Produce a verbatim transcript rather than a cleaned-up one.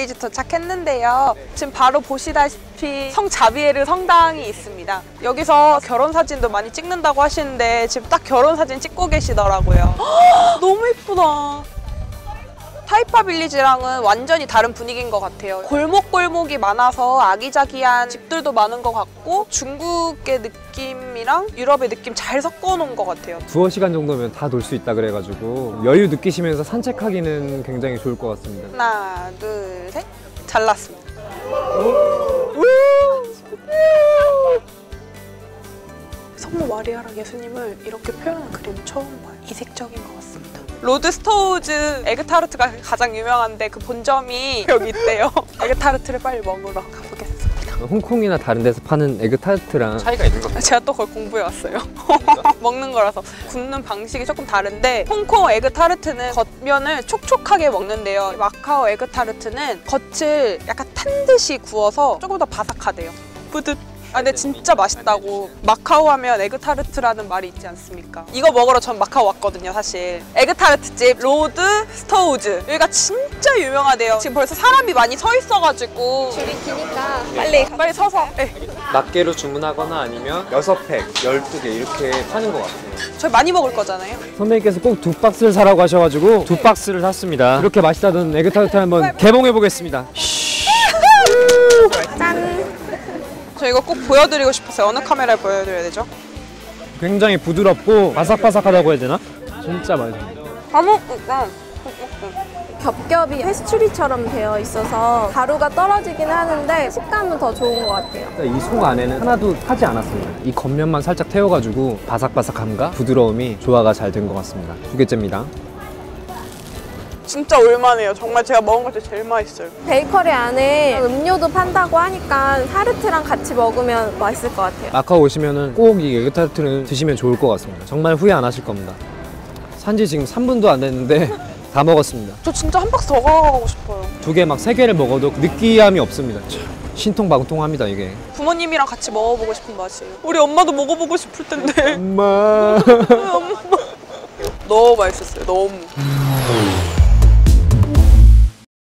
빌리지 도착했는데요. 지금 바로 보시다시피 성자비에르 성당이 있습니다. 여기서 결혼 사진도 많이 찍는다고 하시는데 지금 딱 결혼 사진 찍고 계시더라고요. 너무 예쁘다. 타이파 빌리지랑은 완전히 다른 분위기인 것 같아요. 골목골목이 많아서 아기자기한 집들도 많은 것 같고 중국의 느낌이랑 유럽의 느낌 잘 섞어놓은 것 같아요. 두어 시간 정도면 다 돌 수 있다 그래가지고 여유 느끼시면서 산책하기는 굉장히 좋을 것 같습니다. 하나, 둘, 셋. 잘났습니다. 성모 마리아랑 예수님을 이렇게 표현한 그림 처음 봐요. 이색적인 것 같습니다. 로드 스토우즈 에그타르트가 가장 유명한데 그 본점이 여기 있대요. 에그타르트를 빨리 먹으러 가보겠습니다. 홍콩이나 다른 데서 파는 에그타르트랑 차이가 있는 것 같아요. 제가 또 그걸 공부해 왔어요. 먹는 거라서. 굽는 방식이 조금 다른데 홍콩 에그타르트는 겉면을 촉촉하게 먹는데요. 마카오 에그타르트는 겉을 약간 탄 듯이 구워서 조금 더 바삭하대요. 뿌듯. 아 근데 진짜 맛있다고. 마카오 하면 에그타르트라는 말이 있지 않습니까? 이거 먹으러 전 마카오 왔거든요 사실. 에그타르트집 로드 스토우즈 여기가 진짜 유명하대요. 지금 벌써 사람이 많이 서 있어가지고 줄이 기니까 빨리 빨리 서서. 네. 낱개로 주문하거나 아니면 여섯 팩, 열두 개 이렇게 파는 것 같아요. 저희 많이 먹을 거잖아요. 선배님께서 꼭 두 박스를 사라고 하셔가지고 두 박스를 샀습니다. 이렇게 맛있다던 에그타르트 한번 개봉해 보겠습니다. 짠! 저 이거 꼭 보여드리고 싶었어요. 어느 카메라에 보여드려야 되죠? 굉장히 부드럽고 바삭바삭하다고 해야 되나? 진짜 맛있어요. 다 먹을까? 겹겹이 페스츄리처럼 되어 있어서 가루가 떨어지긴 하는데 식감은 더 좋은 것 같아요. 이 속 안에는 하나도 타지 않았습니다. 이 겉면만 살짝 태워가지고 바삭바삭함과 부드러움이 조화가 잘 된 것 같습니다. 두 개째입니다. 진짜 올만해요. 정말 제가 먹은 것 중에 제일 맛있어요. 베이커리 안에 음료도 판다고 하니까 타르트랑 같이 먹으면 맛있을 것 같아요. 마카오 오시면은 꼭 이 에그타르트를 드시면 좋을 것 같습니다. 정말 후회 안 하실 겁니다. 산지 지금 삼 분도 안 됐는데 다 먹었습니다. 저 진짜 한 박스 더 가고 싶어요. 두 개 막 세 개를 먹어도 느끼함이 없습니다. 신통방통합니다 이게. 부모님이랑 같이 먹어보고 싶은 맛이에요. 우리 엄마도 먹어보고 싶을 텐데. 엄마. 엄마. 너무 맛있었어요. 너무.